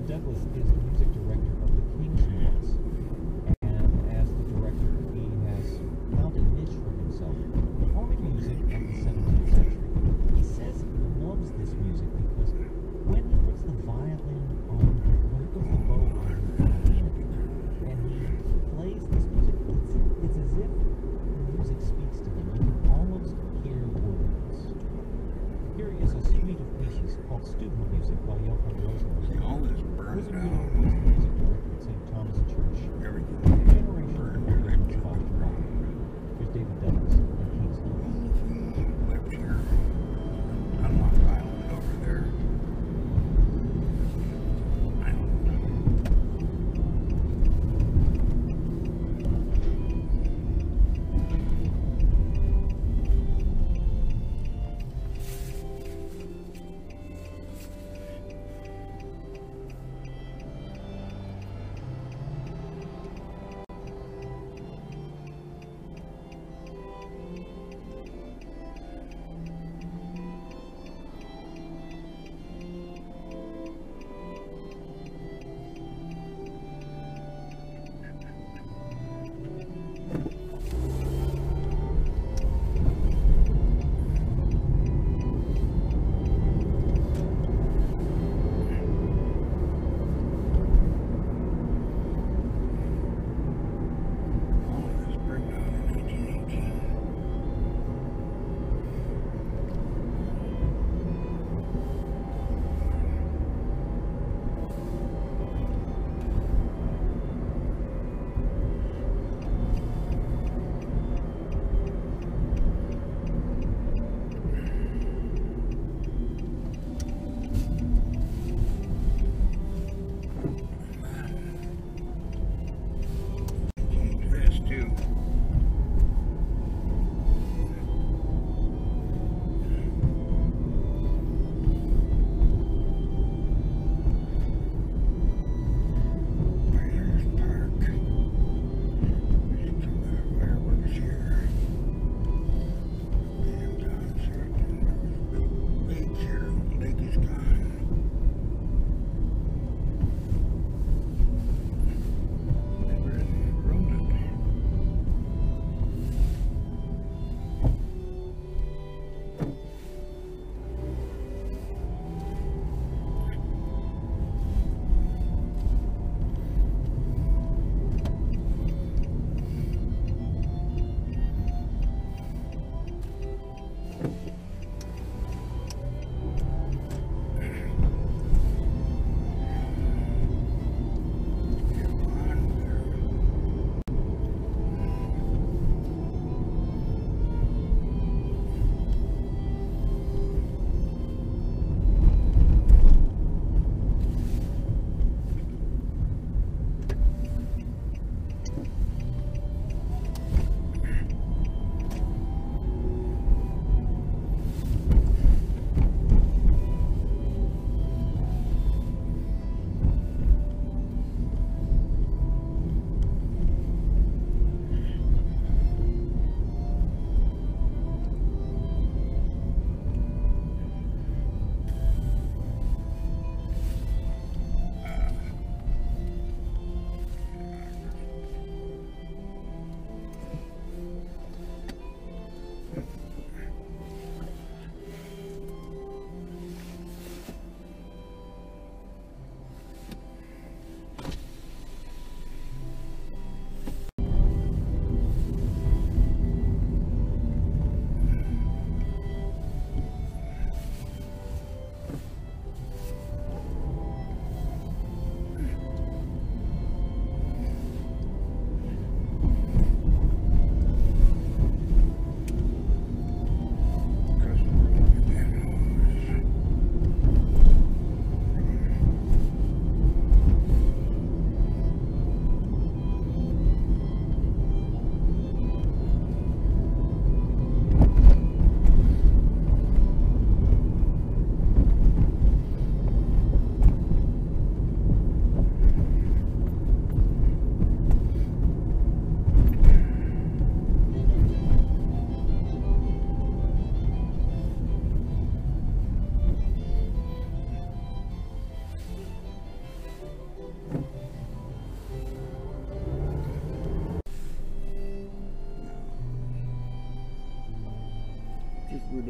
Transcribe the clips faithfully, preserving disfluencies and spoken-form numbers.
David Douglas is the music director of the King's Moors, and as the director, he has found a niche for himself, performing music of the seventeenth century. He says he loves this music because when he puts the violin on, when he puts the bow on the piano, and he plays this music, it's, it's as if the music speaks to him. You can almost hear words. Here is a suite of pieces called Student Music by Johann Rosenberg. See, all this burned Rosenberg down. was the music director at Saint Thomas Church. Everything Generations burned of right musicians to followed Bach. Here's David Douglas and King's the Moors. only thing left here. Unlock Island over there. I don't know.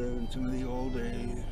relive in some of the old days.